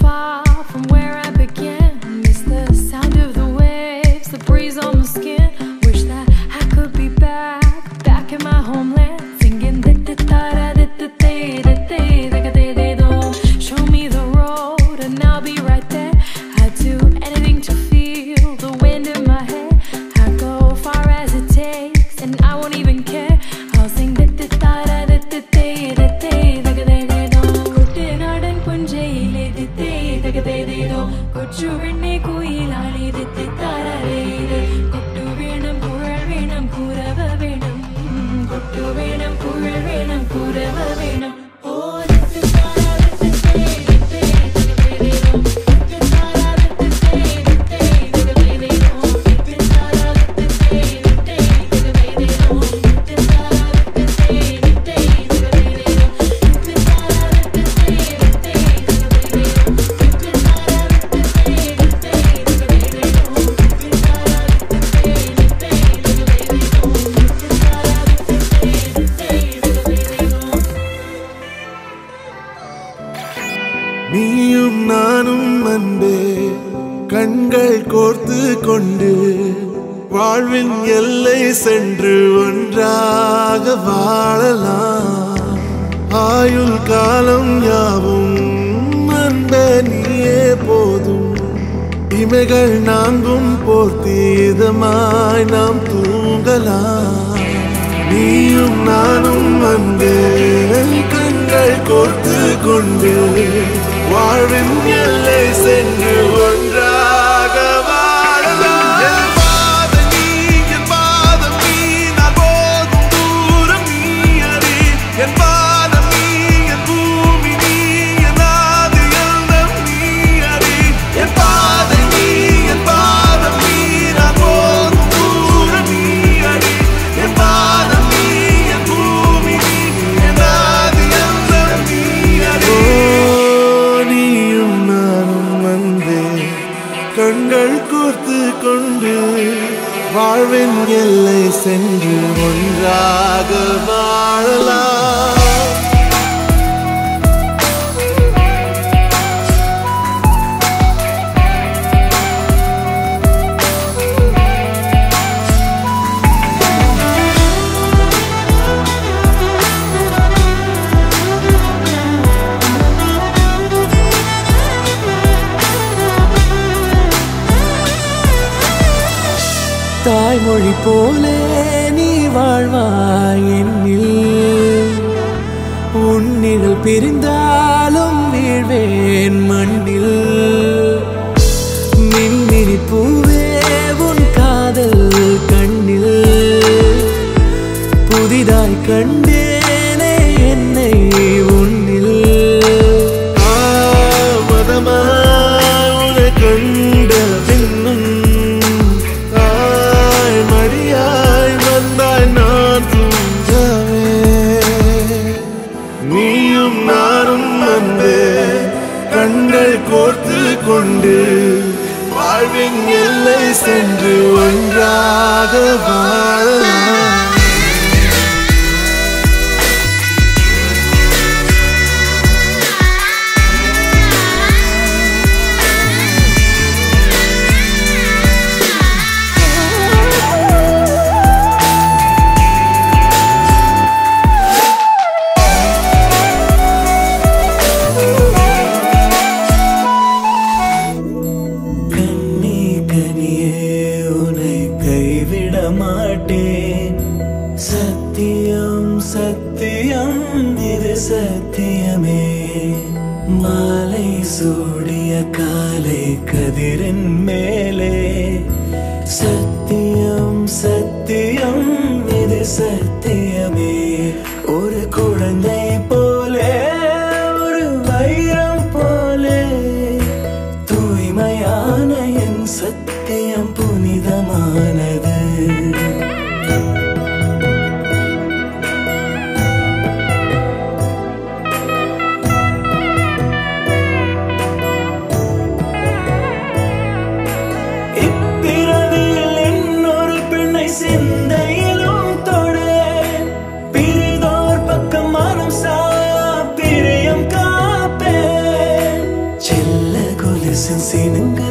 far from where I began. Miss the sound of the waves, the breeze on my skin. Wish that I could be back in my homeland, singing show me the road and I'll be right there. I'd do anything to feel the wind in my hair. I'd go far as it takes and I won't even care. I'll sing கொச்சு வெண்ணை கோயிலாளி கொட்டு வேணும் குழல் வேணும் கூறவ வேணும் கொட்டு வேணும் குழல் வேணும் கூறவ வேணும். நீயும் நானும் அன்பே கண்கள் கோர்த்து கொண்டு வாழ்வின் எல்லை சென்று ஒன்றாக வாழலாம். ஆயுள் காலம் யாவும் அன்பே நீயே போதும். இமைகள் நான்கும் போர்த்தி இதமாய் நாம் தூங்கலாம். நீயும் நானும் அன்பே கண்கள் கோர்த்து கொண்டு வாழ்வின் எல்லை சென்று ஒன்றாக வாழலாம். என் பாதம் நீ நான் போகும் தூரம் நீ அறி. என் பாதம் நீ என் பூமி நீ என் ஆதி எல்லாம் நீ அறி. என் பாதம் நீ நான் போகும் தூரம் நீ அறி. என் பாதம் நீ என் பூமி நீ என் ஆதி எல்லாம் நீ அறி. கண்கள் கோர்த்து கொண்டு வாழ்வின் எல்லை சென்று ஒன்றாக வாழலாம். தாய்மொழி போலே நீ வாழ்வாய் என்னில். உன்னில் பிரிந்தாலும் வீழ்வேன் மண்ணில். மின்மினி பூவே உன் காதல் கண்ணில் புதிதாய் கண்டேனே என்னை உன்னில். மதமாய் கண்ட பின்னும் நீயும் நானும் அன்பே கண்கள் கோர்த்து கொண்டு வாழ்வின் எல்லை சென்று ஒன்றாக வாழலாம். சத்தியம் சத்தியம் இது சத்தியமே. மாலை சூடிய காலை கதிரின் மேலே சத்தியம் சத்தியம் இது சத்தியமே. ஒரு குழந்தை போலே ஒரு வைரம் போலே தூய்மையான என் சத்தியம் புனிதமானது. சிந்தையிலும் தொட பிரிதோர் பக்கம் மனம் சாய் கொலுசின் சீனுங்க